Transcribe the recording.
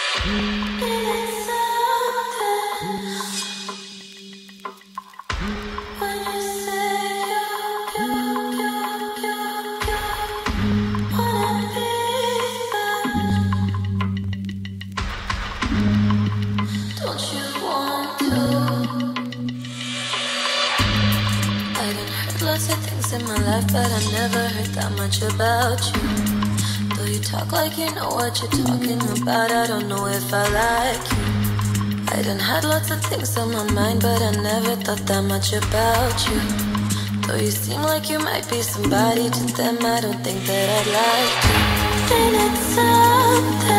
Lots of things in my life, but I never heard that much about you. Though you talk like you know what you're talking about, I don't know if I like you. I done had lots of things on my mind, but I never thought that much about you. Though you seem like you might be somebody to them, I don't think that I'd like to. And it's something